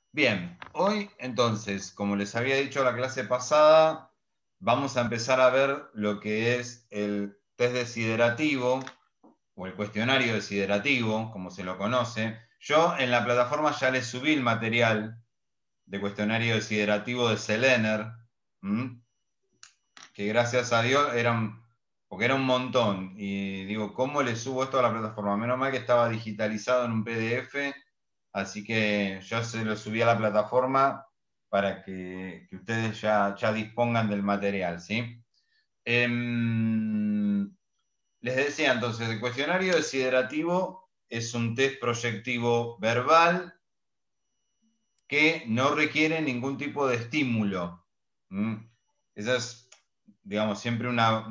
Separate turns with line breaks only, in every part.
Bien, hoy entonces, como les había dicho la clase pasada, vamos a empezar a ver lo que es el test desiderativo o el cuestionario desiderativo, como se lo conoce. Yo en la plataforma ya les subí el material de cuestionario desiderativo de Selener, que gracias a Dios porque era un montón. Y digo, ¿cómo le subo esto a la plataforma? Menos mal que estaba digitalizado en un PDF. Así que yo se lo subí a la plataforma para que ustedes ya dispongan del material, ¿sí? Les decía entonces, el cuestionario desiderativo es un test proyectivo verbal que no requiere ningún tipo de estímulo. Esa es, digamos, siempre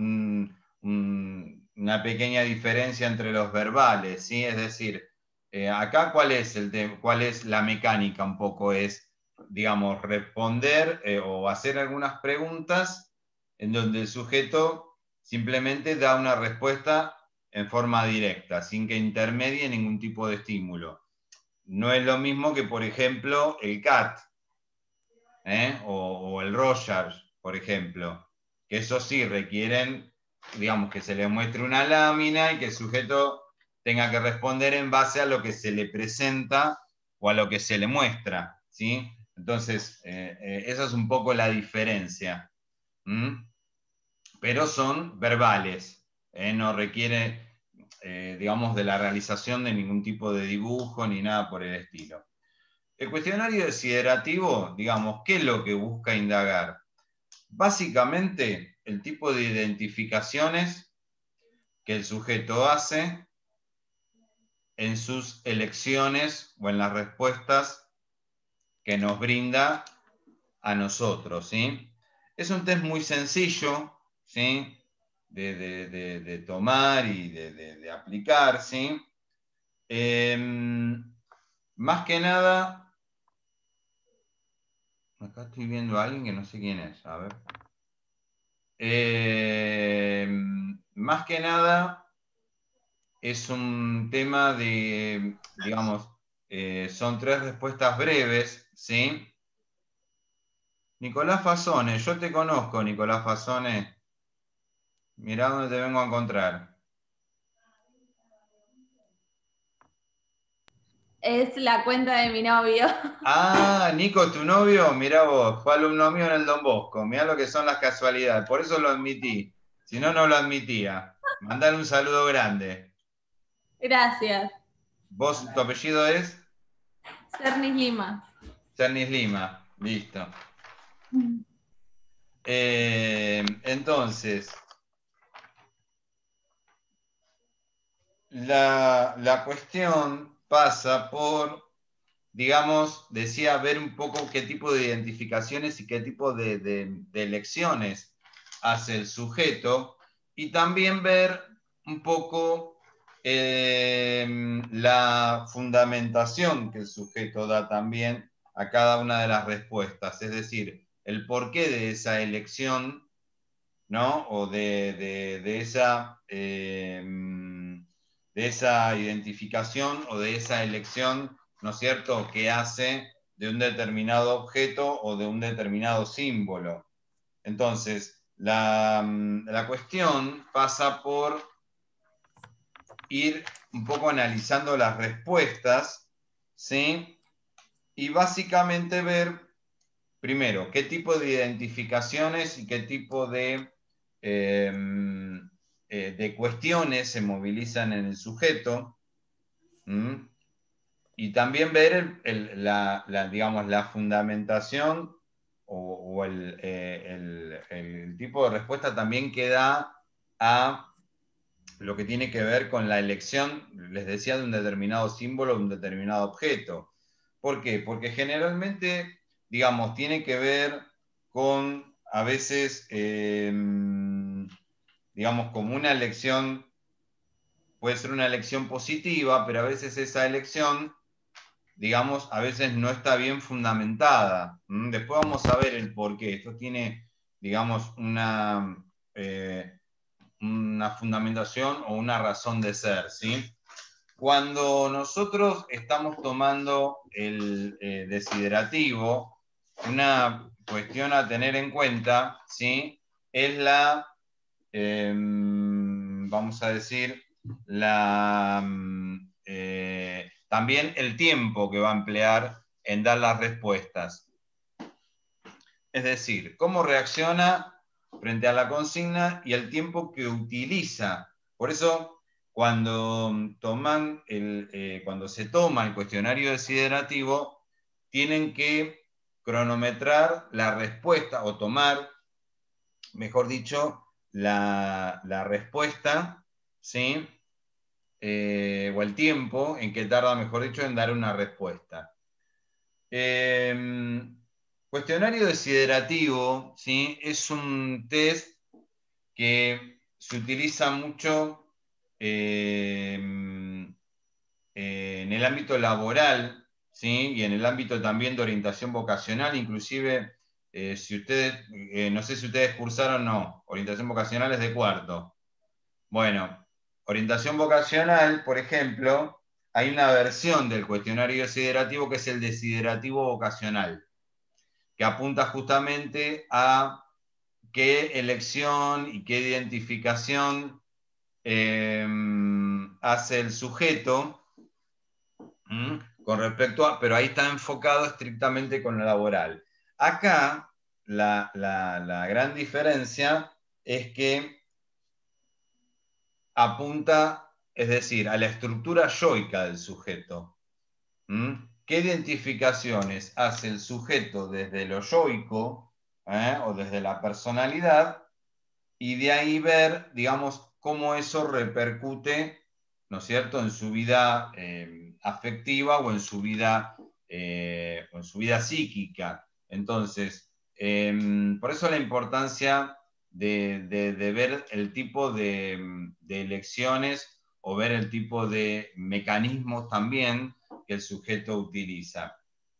una pequeña diferencia entre los verbales, ¿sí? Es decir, acá cuál es la mecánica un poco, es, digamos, responder o hacer algunas preguntas en donde el sujeto simplemente da una respuesta en forma directa, sin que intermedie ningún tipo de estímulo. No es lo mismo que, por ejemplo, el CAT, o el Roger, por ejemplo, que eso sí requieren, digamos, que se le muestre una lámina y que el sujeto tenga que responder en base a lo que se le presenta o a lo que se le muestra, ¿sí? Entonces, esa es un poco la diferencia. Pero son verbales, no requiere, digamos, de la realización de ningún tipo de dibujo ni nada por el estilo. El cuestionario desiderativo, digamos, ¿qué es lo que busca indagar? Básicamente, el tipo de identificaciones que el sujeto hace en sus elecciones o en las respuestas que nos brinda a nosotros, ¿sí? Es un test muy sencillo, ¿sí? De tomar y de aplicar, ¿sí? Más que nada, acá estoy viendo a alguien que no sé quién es, a ver. Más que nada es un tema de, digamos, son 3 respuestas breves, ¿sí? Nicolás Fasone, yo te conozco, Nicolás Fasone. Mirá dónde te vengo a encontrar.
Es la cuenta de mi novio.
Ah, Nico, tu novio, mirá vos, fue alumno mío en el Don Bosco. Mirá lo que son las casualidades, por eso lo admití. Si no, no lo admitía. Mandale un saludo grande.
Gracias.
¿Vos, tu apellido es?
Cernis Lima.
Cernis Lima, listo. Entonces, la cuestión pasa por, digamos, decía, ver un poco qué tipo de identificaciones y qué tipo de elecciones hace el sujeto y también ver un poco la fundamentación que el sujeto da también a cada una de las respuestas, es decir, el porqué de esa elección, ¿no? O de esa identificación o de esa elección, ¿no es cierto?, que hace de un determinado objeto o de un determinado símbolo. Entonces, la cuestión pasa por ir un poco analizando las respuestas, ¿sí? Y básicamente ver, primero, qué tipo de identificaciones y qué tipo eh, de cuestiones se movilizan en el sujeto. ¿Mm? Y también ver digamos, la fundamentación o el tipo de respuesta también que da a lo que tiene que ver con la elección, les decía, de un determinado símbolo o un determinado objeto. ¿Por qué? Porque generalmente, digamos, tiene que ver con, a veces, digamos, como una elección, puede ser una elección positiva, pero a veces esa elección, digamos, a veces no está bien fundamentada. Después vamos a ver el por qué. Esto tiene, digamos, una fundamentación o una razón de ser, ¿sí? Cuando nosotros estamos tomando el desiderativo, una cuestión a tener en cuenta, ¿sí? Es la, vamos a decir, también el tiempo que va a emplear en dar las respuestas. Es decir, cómo reacciona frente a la consigna y el tiempo que utiliza. Por eso, cuando se toma el cuestionario desiderativo, tienen que cronometrar la respuesta o tomar, mejor dicho, la respuesta, ¿sí? O el tiempo en que tarda, mejor dicho, en dar una respuesta. Cuestionario desiderativo, ¿sí? Es un test que se utiliza mucho en el ámbito laboral, ¿sí? Y en el ámbito también de orientación vocacional, inclusive, si ustedes, no sé si ustedes cursaron o no, orientación vocacional es de cuarto. Bueno, orientación vocacional, por ejemplo, hay una versión del cuestionario desiderativo que es el desiderativo vocacional, que apunta justamente a qué elección y qué identificación hace el sujeto con respecto a, pero ahí está enfocado estrictamente con lo laboral. Acá la gran diferencia es que apunta, es decir, a la estructura yoica del sujeto. ¿Qué identificaciones hace el sujeto desde lo yoico o desde la personalidad? Y de ahí ver, digamos, cómo eso repercute, ¿no es cierto?, en su vida afectiva o en su vida psíquica. Entonces, por eso la importancia de ver el tipo de elecciones o ver el tipo de mecanismos también que el sujeto utiliza.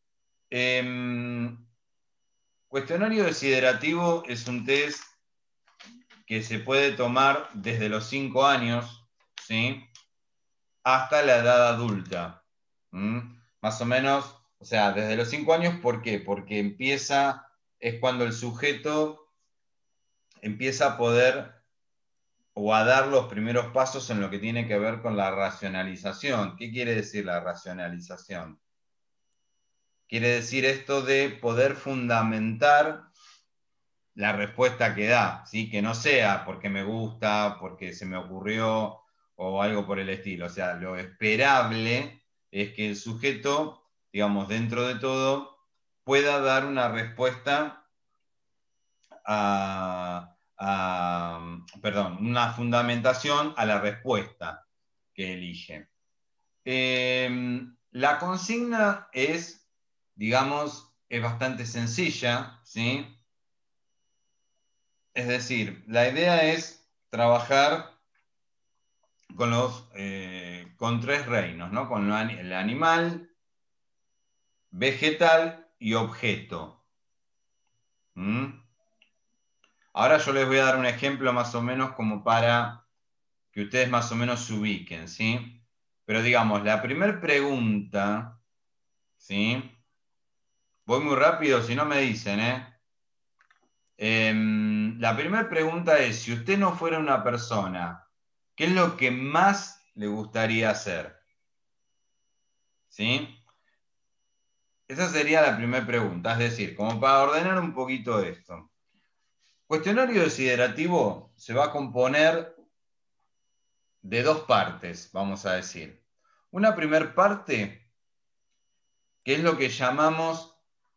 Cuestionario desiderativo es un test que se puede tomar desde los 5 años, ¿sí?, hasta la edad adulta. Más o menos, o sea, desde los 5 años, ¿por qué? Porque es cuando el sujeto empieza a poder o a dar los primeros pasos en lo que tiene que ver con la racionalización. ¿Qué quiere decir la racionalización? Quiere decir esto de poder fundamentar la respuesta que da, ¿sí? Que no sea porque me gusta, porque se me ocurrió o algo por el estilo. O sea, lo esperable es que el sujeto, digamos, dentro de todo, pueda dar una respuesta una fundamentación a la respuesta que elige. La consigna es, digamos, es bastante sencilla, ¿sí? Es decir, la idea es trabajar con 3 reinos, ¿no? Con el animal, vegetal y objeto. Ahora yo les voy a dar un ejemplo más o menos como para que ustedes más o menos se ubiquen, ¿sí? Pero digamos, la primera pregunta, ¿sí? Voy muy rápido, si no me dicen, la primera pregunta es, si usted no fuera una persona, ¿qué es lo que más le gustaría hacer? ¿Sí? Esa sería la primera pregunta, es decir, como para ordenar un poquito esto. Cuestionario desiderativo se va a componer de 2 partes, vamos a decir. Una primera parte, que es lo que llamamos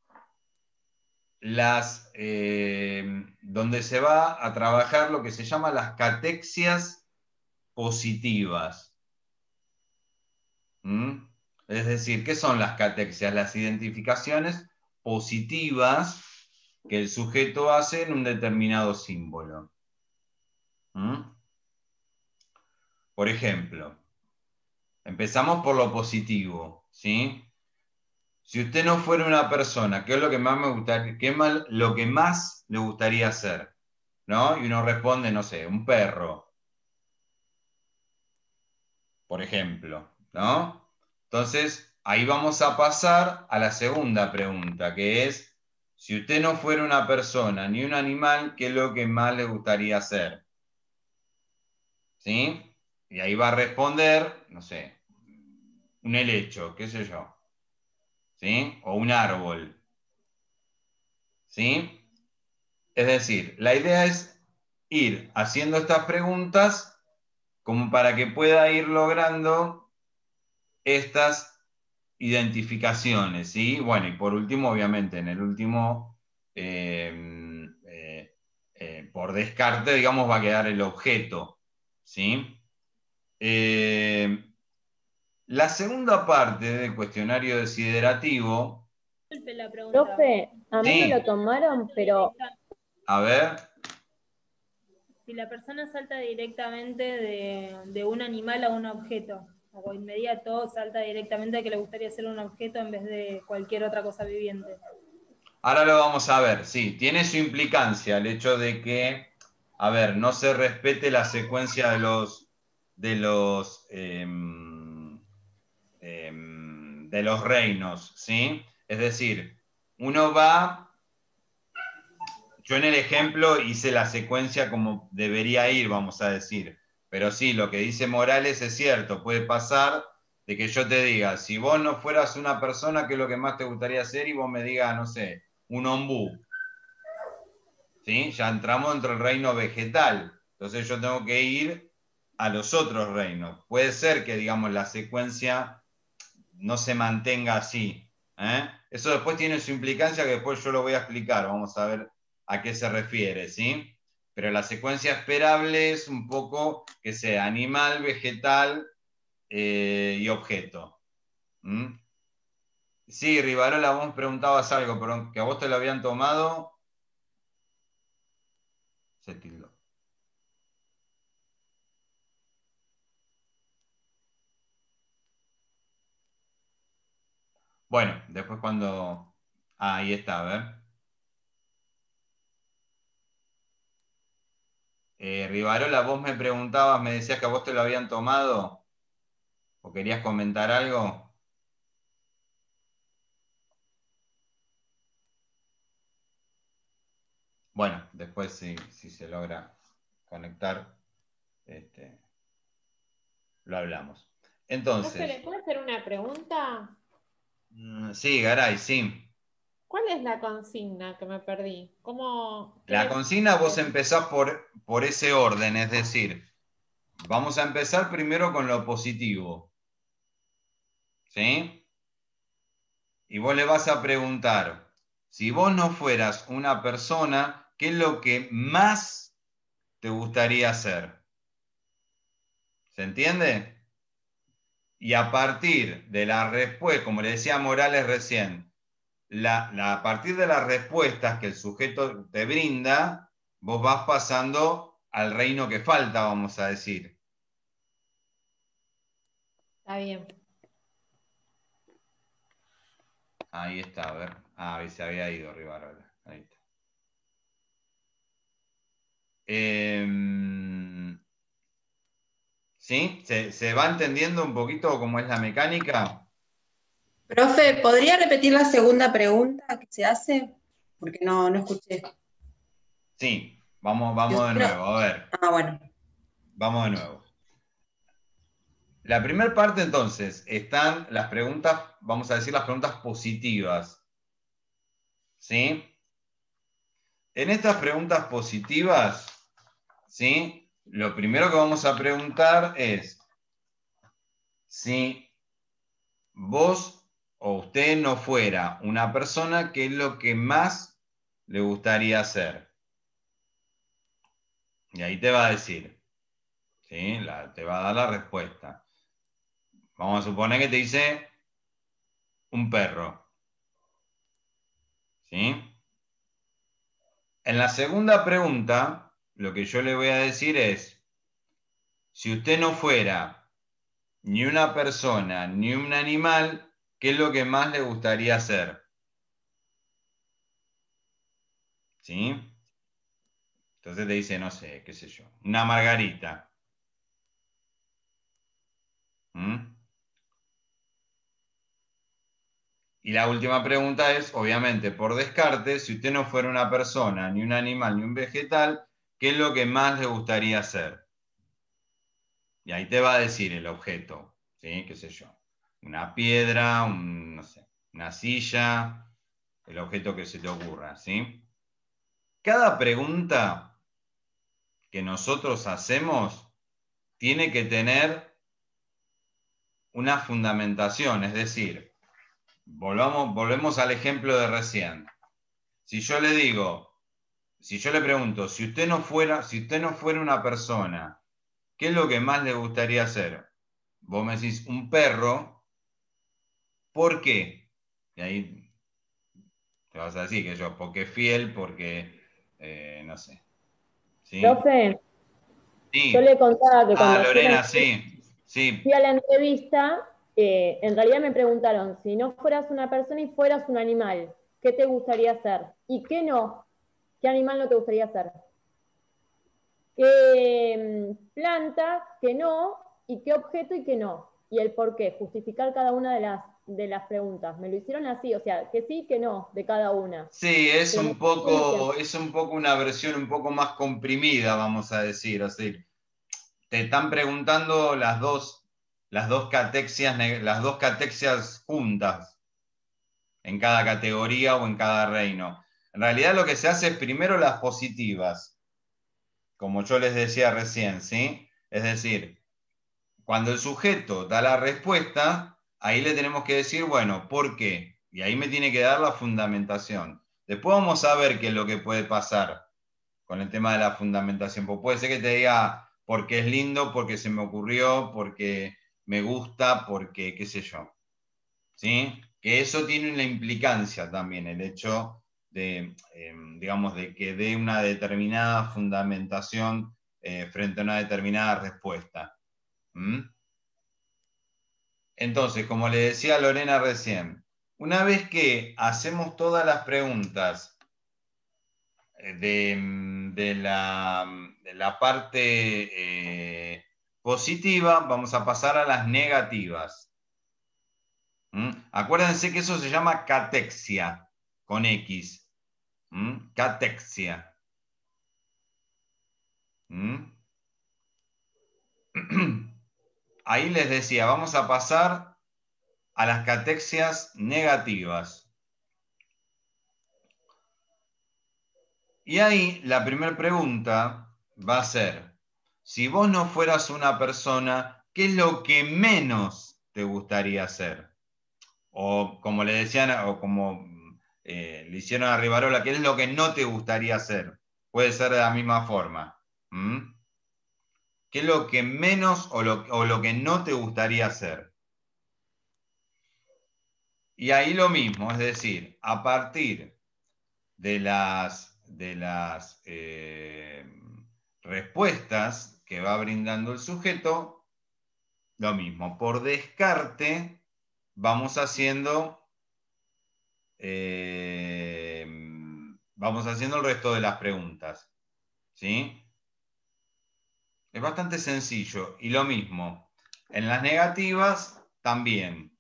donde se va a trabajar lo que se llama las catexias positivas. Es decir, ¿qué son las catexias? Las identificaciones positivas que el sujeto hace en un determinado símbolo. Por ejemplo, empezamos por lo positivo, ¿sí? Si usted no fuera una persona, ¿qué es lo que más lo que más le gustaría hacer? ¿No? Y uno responde, no sé, un perro, por ejemplo. ¿no? Entonces, ahí vamos a pasar a la segunda pregunta, que es, si usted no fuera una persona ni un animal, ¿qué es lo que más le gustaría hacer? ¿Sí? Y ahí va a responder, no sé, un helecho, qué sé yo, ¿sí? O un árbol, ¿sí? Es decir, la idea es ir haciendo estas preguntas como para que pueda ir logrando estas identificaciones, ¿sí? Bueno, y por último, obviamente, en el último, por descarte, digamos, va a quedar el objeto, ¿sí? Eh, la segunda parte del cuestionario desiderativo,
Disculpe la pregunta.
Profe, a mí me lo
sí,
tomaron, pero
a ver,
Si la persona salta directamente de un animal a un objeto, o inmediato salta directamente a que le gustaría ser un objeto en vez de cualquier otra cosa viviente.
ahora lo vamos a ver, sí, tiene su implicancia el hecho de que, a ver, no se respete la secuencia de los reinos, ¿sí? Es decir, uno va, yo en el ejemplo hice la secuencia como debería ir, vamos a decir, pero sí, lo que dice Morales es cierto, puede pasar de que yo te diga, si vos no fueras una persona, ¿qué es lo que más te gustaría hacer? Y vos me digas, no sé, un ombú, ¿sí? Ya entramos dentro del reino vegetal, entonces yo tengo que ir a los otros reinos. Puede ser que, digamos, la secuencia no se mantenga así. ¿Eh? Eso después tiene su implicancia que después yo lo voy a explicar, vamos a ver a qué se refiere, ¿sí? Pero la secuencia esperable es un poco que sea animal, vegetal y objeto. ¿Mm? Sí, Rivarola, vos preguntabas algo, pero que a vos te lo habían tomado. Se tildó. Bueno, después cuando... Ah, ahí está, a ver. Rivarola, vos me preguntabas, me decías que a vos te lo habían tomado o querías comentar algo. Bueno, después si se logra conectar, este, lo hablamos.
Profe, ¿le
Entonces,
puedo hacer una pregunta?
sí, Garay, sí.
¿Cuál es la consigna que me perdí? ¿Cómo, qué
La
le...
consigna vos empezás por ese orden, es decir, vamos a empezar primero con lo positivo, ¿sí? Y vos le vas a preguntar, si vos no fueras una persona, ¿qué es lo que más te gustaría hacer? ¿Se entiende? Y a partir de la respuesta, como le decía Morales recién, a partir de las respuestas que el sujeto te brinda, vos vas pasando al reino que falta, vamos a decir.
Está bien.
Ahí está, a ver. Ah, ahí se había ido Rivarola. Ahí está. ¿Sí? ¿Se va entendiendo un poquito cómo es la mecánica?
Profe, ¿podría repetir la segunda pregunta que se hace? Porque no escuché.
Sí, vamos de nuevo, a ver.
Bueno.
Vamos de nuevo. La primera parte entonces están las preguntas, vamos a decir las preguntas positivas. ¿Sí? En estas preguntas positivas, ¿sí? Lo primero que vamos a preguntar es si vos o usted no fuera una persona, ¿qué es lo que más le gustaría hacer? Y ahí te va a decir, ¿sí? Te va a dar la respuesta. Vamos a suponer que te dice un perro, ¿sí? En la segunda pregunta, lo que yo le voy a decir es, si usted no fuera ni una persona ni un animal, ¿qué es lo que más le gustaría hacer? ¿Sí? Entonces te dice, no sé, qué sé yo, una margarita. ¿Mm? Y la última pregunta es, obviamente, por descarte, si usted no fuera una persona, ni un animal, ni un vegetal, ¿qué es lo que más le gustaría hacer? Y ahí te va a decir el objeto, ¿sí? ¿Qué sé yo? Una piedra, no sé, una silla, el objeto que se te ocurra, ¿sí? Cada pregunta que nosotros hacemos tiene que tener una fundamentación, es decir, volvemos al ejemplo de recién. Si yo le digo, si yo le pregunto, si usted no fuera una persona, ¿qué es lo que más le gustaría hacer? Vos me decís, un perro, ¿por qué? Y ahí te vas a decir que yo, porque es fiel, porque, no sé. ¿Sí?
Profe, yo
Sí.
le contaba que
Ah,
cuando
Lorena, sí. Sí.
fui a la entrevista, en realidad me preguntaron, si no fueras una persona y fueras un animal, ¿qué te gustaría ser? ¿Y qué no? ¿Qué animal no te gustaría ser? ¿Qué planta, qué no? ¿Y qué objeto y qué no? Y el por qué, justificar cada una de las preguntas. Me lo hicieron así, o sea, que sí, que no, de cada una.
Sí,
Pero me parece bien.
es un poco una versión un poco más comprimida, vamos a decir. Así. Te están preguntando las dos catexias juntas en cada categoría o en cada reino. En realidad lo que se hace es primero las positivas, como yo les decía recién, ¿sí? Es decir, cuando el sujeto da la respuesta, ahí le tenemos que decir, bueno, ¿por qué? Y ahí me tiene que dar la fundamentación. Después vamos a ver qué es lo que puede pasar con el tema de la fundamentación. Pues puede ser que te diga porque es lindo, porque se me ocurrió, porque me gusta, porque qué sé yo. ¿Sí? Que eso tiene una implicancia también, el hecho de, digamos, de que dé una determinada fundamentación frente a una determinada respuesta. ¿Mm? Entonces, como le decía Lorena recién, una vez que hacemos todas las preguntas de la parte positiva, vamos a pasar a las negativas. Acuérdense que eso se llama catexia, con X. Catexia. Ahí les decía, vamos a pasar a las catexias negativas. Y ahí la primera pregunta va a ser, si vos no fueras una persona, ¿qué es lo que menos te gustaría hacer? O como le decían, o como le hicieron a Rivarola, ¿qué es lo que no te gustaría hacer? Puede ser de la misma forma. ¿Qué es lo que menos o lo que no te gustaría hacer? Y ahí lo mismo, es decir, a partir de las respuestas que va brindando el sujeto, lo mismo. Por descarte, vamos haciendo el resto de las preguntas. ¿Sí? Es bastante sencillo. Y lo mismo, en las negativas también.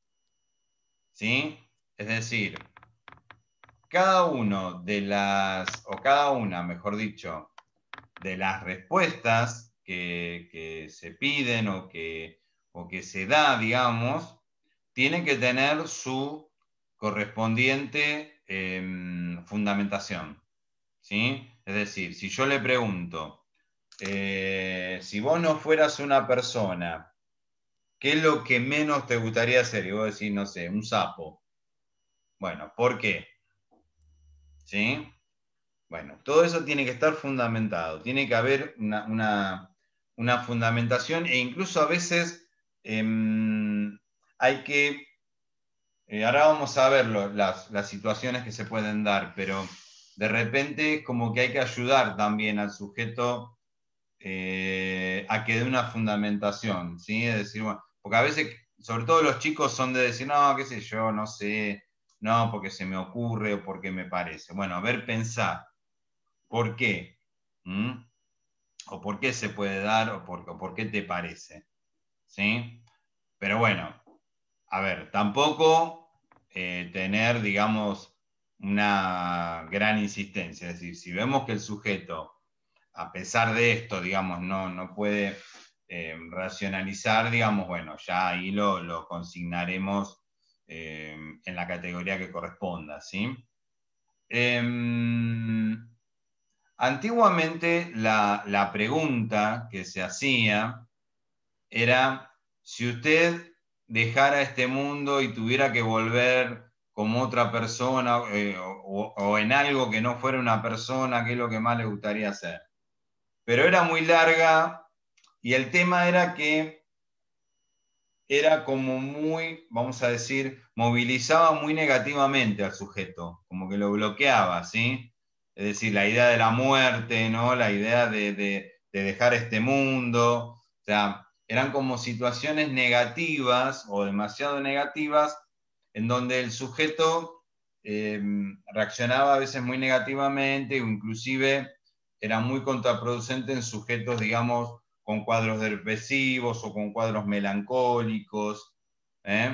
¿Sí? Es decir, cada uno de cada una, mejor dicho, de las respuestas que se piden o que se da, digamos, tiene que tener su correspondiente fundamentación. ¿Sí? Es decir, si yo le pregunto, si vos no fueras una persona, ¿qué es lo que menos te gustaría hacer? Y vos decís, no sé, un sapo. Bueno, ¿por qué? ¿Sí? Bueno, todo eso tiene que estar fundamentado, tiene que haber una fundamentación e incluso a veces hay que, ahora vamos a ver las situaciones que se pueden dar, pero de repente es como que hay que ayudar también al sujeto a que dé una fundamentación, ¿sí? Es decir, bueno, porque a veces, sobre todo los chicos son de decir, no, qué sé yo, no sé, no, porque se me ocurre o porque me parece. Bueno, a ver, pensar. ¿Por qué? ¿O por qué se puede dar? ¿O por qué te parece? ¿Sí? Pero bueno, a ver, tampoco tener, digamos, una gran insistencia. Es decir, si vemos que el sujeto, a pesar de esto, digamos, no puede racionalizar, digamos, bueno, ya ahí lo consignaremos en la categoría que corresponda, ¿sí? Antiguamente la pregunta que se hacía era, si usted dejara este mundo y tuviera que volver como otra persona o en algo que no fuera una persona, ¿qué es lo que más le gustaría hacer? Pero era muy larga y el tema era que era como muy, vamos a decir, movilizaba muy negativamente al sujeto, como que lo bloqueaba, ¿sí? Es decir, la idea de la muerte, ¿no? La idea de dejar este mundo, o sea, eran como situaciones negativas o demasiado negativas en donde el sujeto reaccionaba a veces muy negativamente o inclusive era muy contraproducente en sujetos, digamos, con cuadros depresivos o con cuadros melancólicos, ¿eh?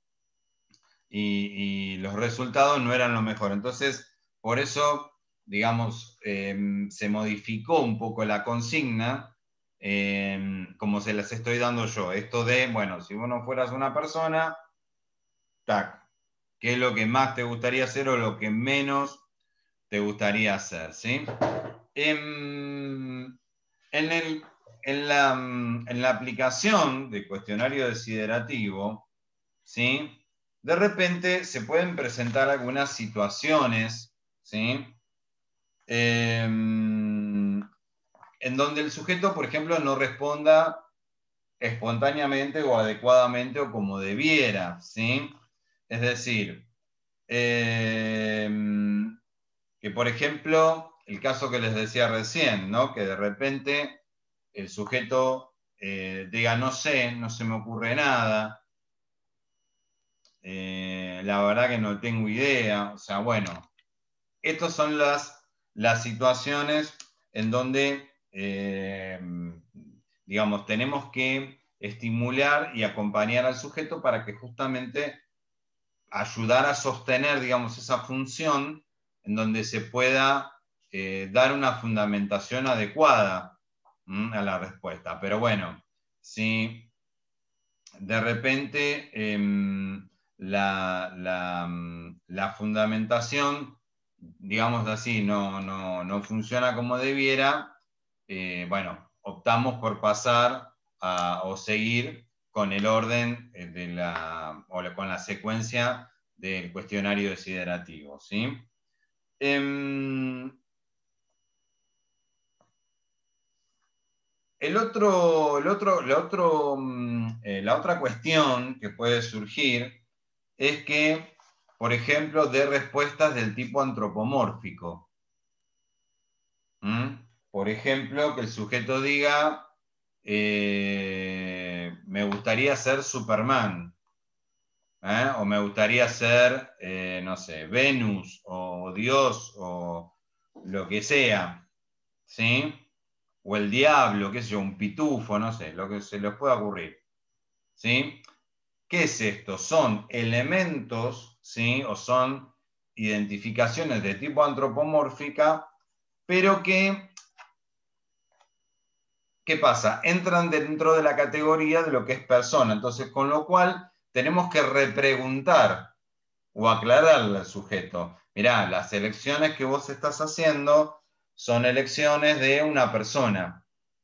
Y los resultados no eran lo mejor. Entonces, por eso, digamos, se modificó un poco la consigna, como se las estoy dando yo. Esto de, bueno, si vos no fueras una persona, tac, ¿qué es lo que más te gustaría hacer o lo que menos te gustaría hacer? ¿Sí? En la aplicación de cuestionario desiderativo, ¿sí? De repente se pueden presentar algunas situaciones, ¿sí? En donde el sujeto, por ejemplo, no responda espontáneamente o adecuadamente o como debiera, ¿sí? Es decir, que por ejemplo, el caso que les decía recién, ¿no? Que de repente el sujeto diga, no sé, no se me ocurre nada, la verdad que no tengo idea, o sea, bueno, estas son las situaciones en donde, digamos, tenemos que estimular y acompañar al sujeto para que justamente ayudar a sostener, digamos, esa función en donde se pueda dar una fundamentación adecuada a la respuesta. Pero bueno, si de repente la fundamentación, digamos así, no funciona como debiera, bueno, optamos por pasar o seguir con el orden o con la secuencia del cuestionario desiderativo, ¿sí? La otra cuestión que puede surgir es que, por ejemplo, dé respuestas del tipo antropomórfico. Por ejemplo, que el sujeto diga, me gustaría ser Superman, o me gustaría ser, no sé, Venus, o Dios, o lo que sea, ¿sí? O el diablo, qué sé yo, un pitufo, no sé, lo que se les pueda ocurrir, ¿sí? ¿Qué es esto? Son elementos, ¿sí? O son identificaciones de tipo antropomórfica, pero que, ¿qué pasa? Entran dentro de la categoría de lo que es persona, entonces con lo cual tenemos que repreguntar o aclararle al sujeto. Mirá, las elecciones que vos estás haciendo son elecciones de una persona,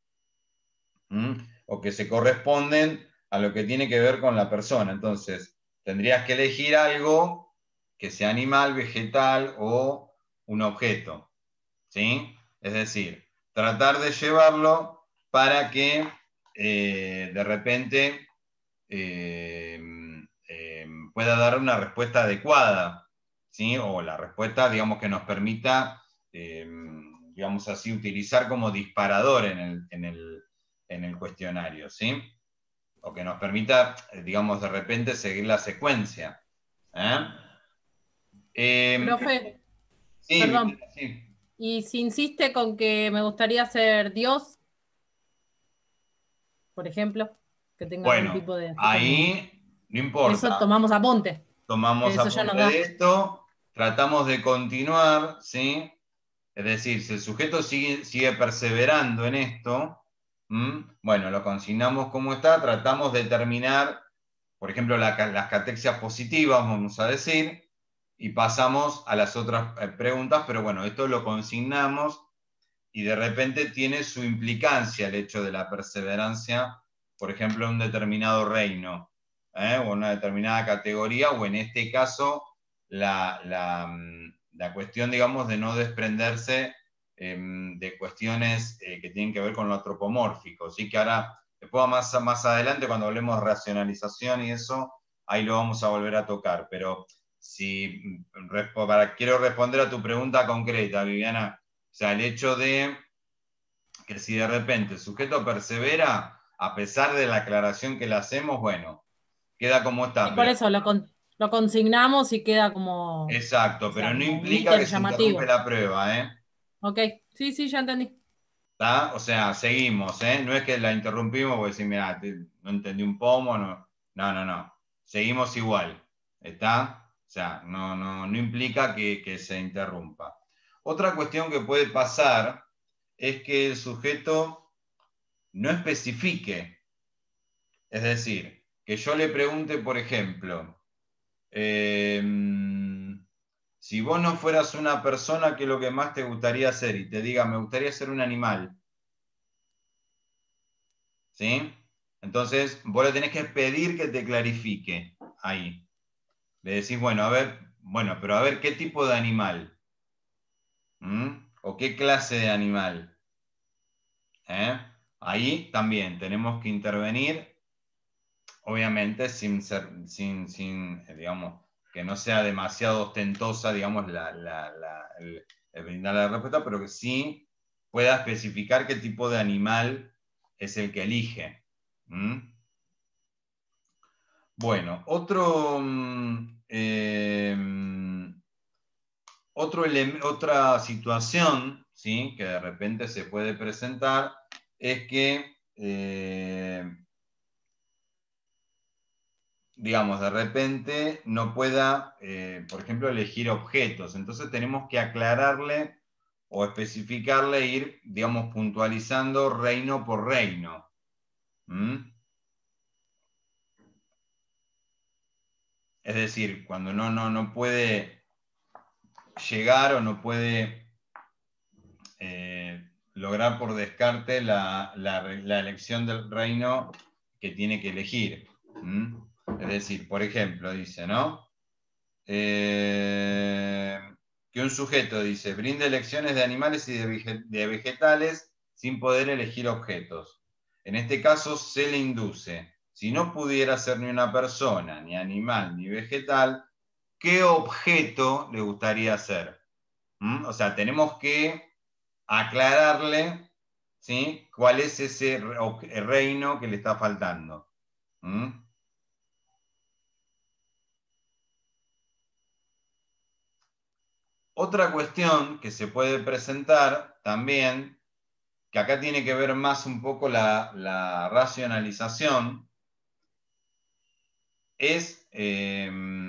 o que se corresponden a lo que tiene que ver con la persona. Entonces, tendrías que elegir algo que sea animal, vegetal o un objeto, ¿sí? Es decir, tratar de llevarlo para que de repente pueda dar una respuesta adecuada, ¿sí? O la respuesta, digamos, que nos permita, digamos así, utilizar como disparador en el cuestionario, ¿sí? O que nos permita, digamos, de repente seguir la secuencia.
Profe,
Sí,
perdón.
sí.
¿Y si insiste con que me gustaría ser Dios, por ejemplo? Que tenga algún
Bueno,
tipo de... así como-
ahí no
Eso
importa.
tomamos apunte.
tomamos
Eso ya
apunte
nos da.
de esto, tratamos de continuar, ¿sí? Es decir, si el sujeto sigue perseverando en esto, bueno, lo consignamos como está, tratamos de determinar, por ejemplo, las catexias positivas, vamos a decir, y pasamos a las otras preguntas, pero bueno, esto lo consignamos y de repente tiene su implicancia el hecho de la perseverancia, por ejemplo, en un determinado reino, o una determinada categoría, o en este caso, la cuestión, digamos, de no desprenderse de cuestiones que tienen que ver con lo antropomórfico. Así que ahora, después más adelante, cuando hablemos de racionalización y eso, ahí lo vamos a volver a tocar. Pero si quiero responder a tu pregunta concreta, Viviana, o sea, el hecho de que si de repente el sujeto persevera, a pesar de la aclaración que le hacemos, bueno, queda como está.
Y por eso lo consignamos y queda como,
Exacto,
o
pero
sea,
no
como un
implica
ítem
que se interrumpe
llamativo.
la prueba, ¿eh?
Ok, sí, sí, ya entendí.
¿Está? O sea, seguimos, ¿eh? No es que la interrumpimos porque decir, mira, no entendí un pomo, no. No, no, no. Seguimos igual. ¿Está? O sea, no implica que se interrumpa. Otra cuestión que puede pasar es que el sujeto no especifique. Es decir, que yo le pregunte, por ejemplo, si vos no fueras una persona, ¿qué es lo que más te gustaría ser? Y te diga, me gustaría ser un animal. ¿Sí? Entonces, vos le tenés que pedir que te clarifique ahí. Le decís, bueno, a ver, bueno, pero a ver, ¿qué tipo de animal? ¿O qué clase de animal? Ahí también tenemos que intervenir, obviamente, sin digamos, que no sea demasiado ostentosa, digamos, el brindar la respuesta, pero que sí pueda especificar qué tipo de animal es el que elige. Bueno, otra situación, ¿sí?, que de repente se puede presentar es que, digamos, de repente no pueda, por ejemplo, elegir objetos. Entonces tenemos que aclararle o especificarle, ir, digamos, puntualizando reino por reino. Es decir, cuando no puede llegar o no puede lograr por descarte la elección del reino que tiene que elegir. Es decir, por ejemplo, dice, ¿no? Que un sujeto dice, brinda elecciones de animales y de vegetales sin poder elegir objetos. En este caso se le induce, si no pudiera ser ni una persona, ni animal, ni vegetal, ¿qué objeto le gustaría ser? O sea, tenemos que aclararle, ¿sí?, cuál es ese reino que le está faltando. Otra cuestión que se puede presentar también, que acá tiene que ver más un poco la racionalización, es